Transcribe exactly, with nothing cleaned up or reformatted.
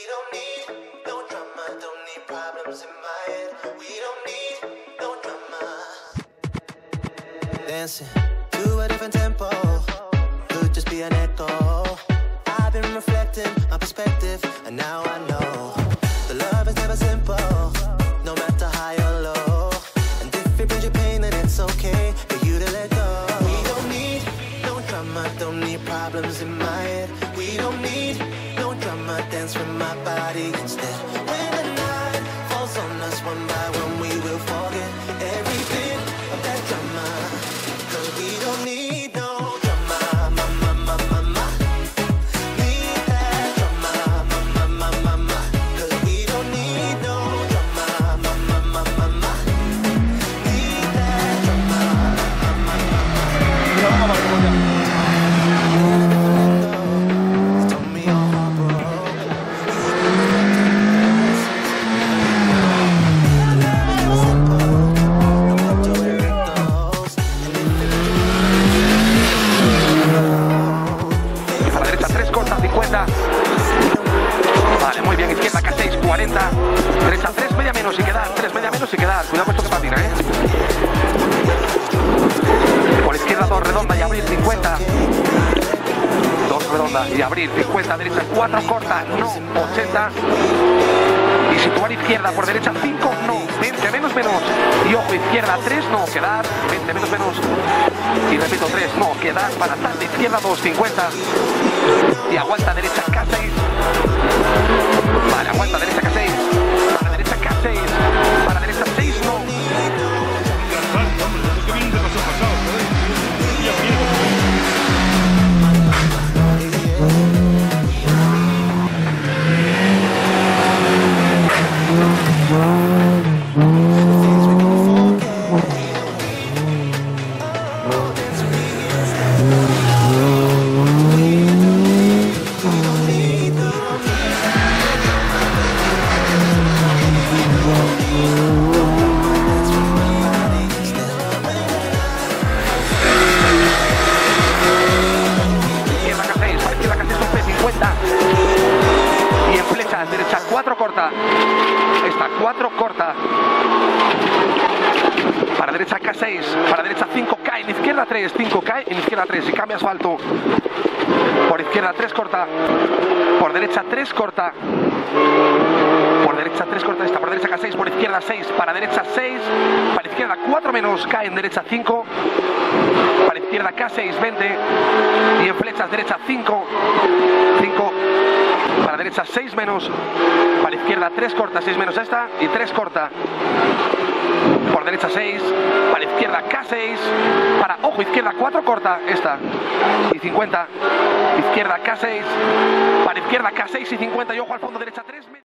don't need no drama, don't need problems in my head. We don't need no drama. Dancing to a different tempo could just be an echo. I've been reflecting my perspective, and now I know the love is never simple, no matter high or low. And if it brings you pain, then it's okay for you to let go. We don't need no drama, don't need problems in my head. We don't need no drama, dance with my body instead. When the night falls on us one by one, we will forget every bit of that drama. Cause we don't need no drama, ma, ma, ma, ma, ma. Need that drama, ma, ma, ma, ma, ma. Cause we don't need no drama, ma, ma, ma, ma, ma. Need that drama, ma, ma, ma, ma, ma. Vale, muy bien, izquierda K seis, cuarenta, derecha tres, media menos y quedar, tres, media menos y quedar, cuidado con esto que patina, ¿eh? Por izquierda dos, redonda y abrir, cincuenta, dos, redonda y abrir, cincuenta, derecha cuatro, corta, no, ochenta, y situar izquierda por derecha cinco, no, veinte, menos, menos, y ojo, izquierda tres, no, quedar, veinte, menos, menos, y repito, tres, no, quedar, para tarde, izquierda dos, cincuenta, y aguanta derecha K seis, vale, aguanta derecha K seis, para derecha K seis, para derecha seis, no. Y en flechas, derecha cuatro corta, esta cuatro corta, para derecha K seis, para derecha cinco, cae, en izquierda tres, cinco cae, en izquierda tres y cambia asfalto, por izquierda tres corta, por derecha tres corta, por derecha tres corta, esta por derecha K seis, por izquierda seis, para derecha seis, para izquierda cuatro menos, cae en derecha cinco, para izquierda K seis, veinte, y en flechas derecha cinco, cinco, para derecha seis menos, para izquierda tres corta, seis menos esta, y tres corta, por derecha seis, para izquierda K seis, para, ojo, izquierda cuatro corta, esta, y cincuenta, izquierda K seis, para izquierda K seis y cincuenta, y ojo al fondo, derecha tres.